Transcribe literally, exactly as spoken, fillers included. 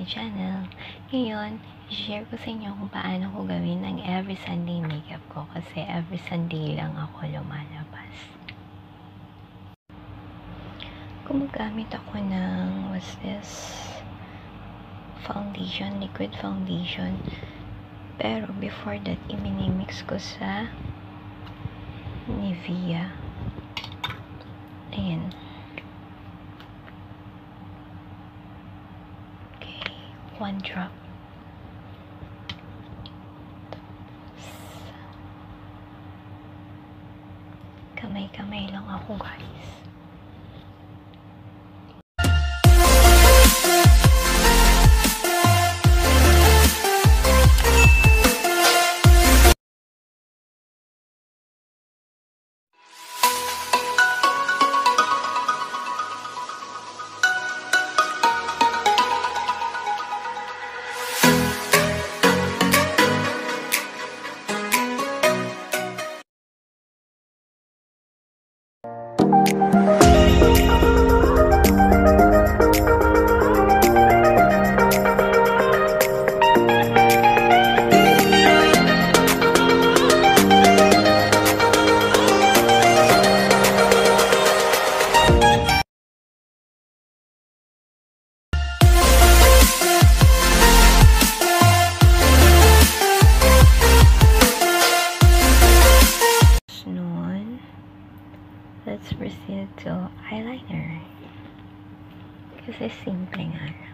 channel. Ngayon, i-share ko sa inyo kung paano ko gawin ang every Sunday makeup ko kasi every Sunday lang ako lumalabas. Gumagamit ako ng, what's this? Foundation, liquid foundation. Pero before that, i-minimix ko sa Nivea. Ayan. One drop. Kamay-kamay lang ako, guys. Let's proceed to eyeliner. Kasi simple nga.